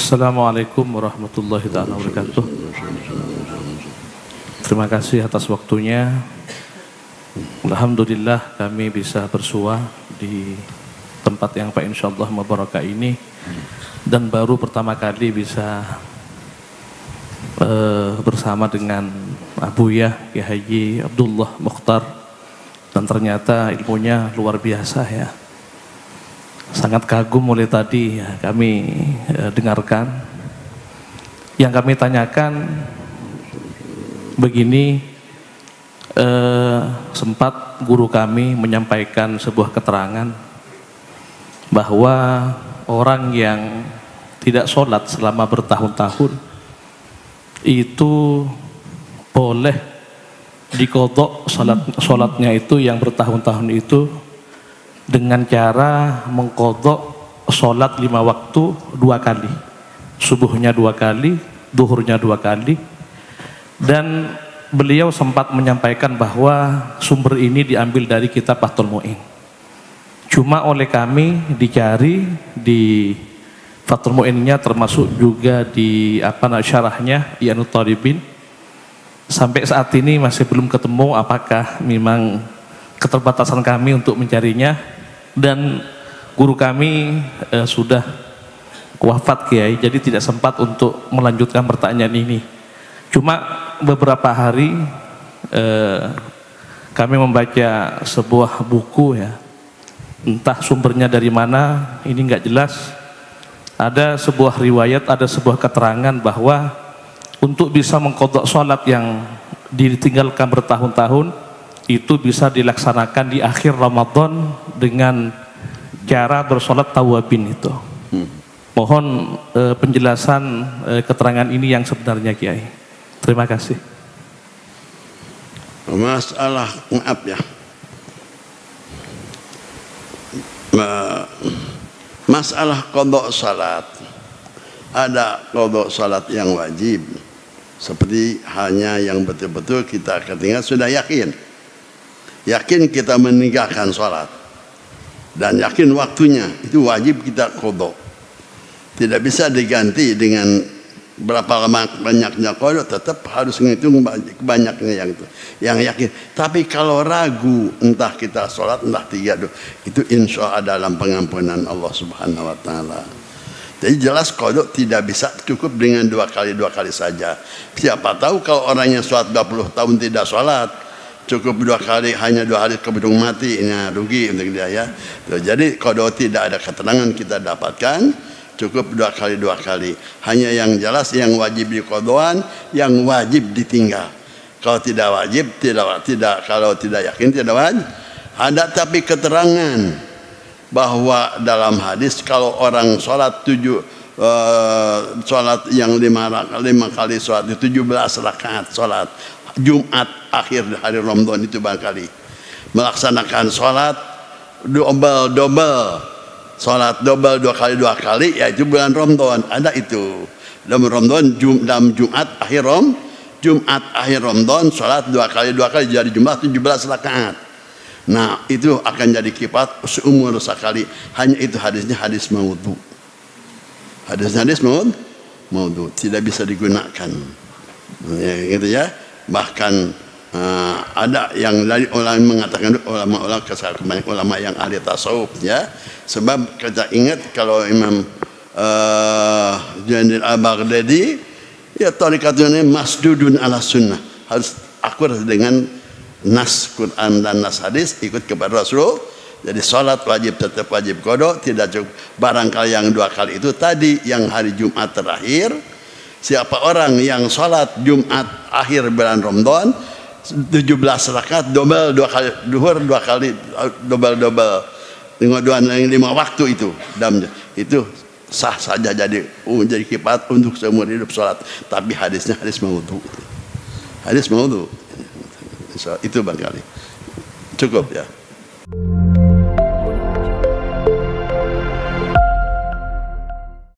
Assalamualaikum warahmatullahi wabarakatuh. Terima kasih atas waktunya. Alhamdulillah kami bisa bersua di tempat yang Pak insyaallah mubarakah ini, dan baru pertama kali bisa bersama dengan Abuya Kiai Haji Abdullah Mukhtar, dan ternyata ilmunya luar biasa ya. Sangat kagum mulai tadi ya, kami dengarkan. Yang kami tanyakan begini, sempat guru kami menyampaikan sebuah keterangan bahwa orang yang tidak sholat selama bertahun-tahun itu boleh diqodho sholatnya itu yang bertahun-tahun itu dengan cara mengqodho sholat 5 waktu 2 kali, subuhnya 2 kali, duhurnya 2 kali. Dan beliau sempat menyampaikan bahwa sumber ini diambil dari kitab Fathul Mu'in. Cuma oleh kami dicari di Fathul Mu'innya, termasuk juga di syarahnya I'anut Talibin. Sampai saat ini masih belum ketemu apakah memang keterbatasan kami untuk mencarinya, dan guru kami sudah wafat Kiai, jadi tidak sempat untuk melanjutkan pertanyaan ini. Cuma beberapa hari kami membaca sebuah buku ya, entah sumbernya dari mana, ini nggak jelas. Ada sebuah riwayat, ada sebuah keterangan bahwa untuk bisa mengqodho sholat yang ditinggalkan bertahun-tahun itu bisa dilaksanakan di akhir Ramadan dengan cara bersolat tawabin itu. Mohon penjelasan keterangan ini yang sebenarnya Kiai. Terima kasih. Masalah maaf ya, masalah qodho salat, ada qodho salat yang wajib seperti hanya yang betul-betul kita ketika sudah yakin kita meninggalkan sholat dan yakin waktunya, itu wajib kita qodho. Tidak bisa diganti dengan berapa lama banyaknya qodho, tetap harus menghitung banyaknya yang itu, yang yakin. Tapi kalau ragu, entah kita sholat entah tiga, itu insya Allah dalam pengampunan Allah Subhanahu Wa Taala. Jadi jelas qodho tidak bisa cukup dengan 2 kali saja. Siapa tahu kalau orangnya sholat 20 tahun tidak sholat, cukup 2 kali, hanya 2 hari keburu mati, ini rugi untuk dia ya. Jadi qodho tidak ada keterangan kita dapatkan, cukup 2 kali. Hanya yang jelas yang wajib diqodhoan, yang wajib ditinggal. Kalau tidak wajib, tidak, kalau tidak yakin tidak wajib. Ada tapi keterangan bahwa dalam hadis kalau orang sholat sholat yang 5 kali sholat itu 17 rakaat sholat Jumat akhir hari Ramadan itu barangkali melaksanakan sholat double sholat double 2 kali yaitu bulan Ramadan. Ada itu dalam Ramadan, dalam Jumat akhir Ramadan sholat 2 kali jadi jumlah 17 rakaat. Nah itu akan jadi kifat seumur sekali. Hanya itu hadisnya hadis maudhu. Hadis maudhu tidak bisa digunakan ya, gitu ya. Bahkan ada yang dari ulama mengatakan, ulama yang ahli tasawuf ya. Sebab kita ingat kalau Imam Jainil Al-Baghdadi ya, tarikatnya masdudun ala sunnah, harus akur dengan nas Quran dan nas hadis, ikut kepada Rasul. Jadi sholat wajib, tetap wajib qodho, tidak cukup. Barangkali yang 2 kali itu tadi yang hari Jumat terakhir, siapa orang yang sholat Jumat akhir bulan Ramadan 17 rakaat double 2 kali duhur, 2 kali double dengan 5 waktu itu sah saja jadi kifat untuk seumur hidup sholat. Tapi hadisnya hadis maudhu. Itu barangkali cukup ya.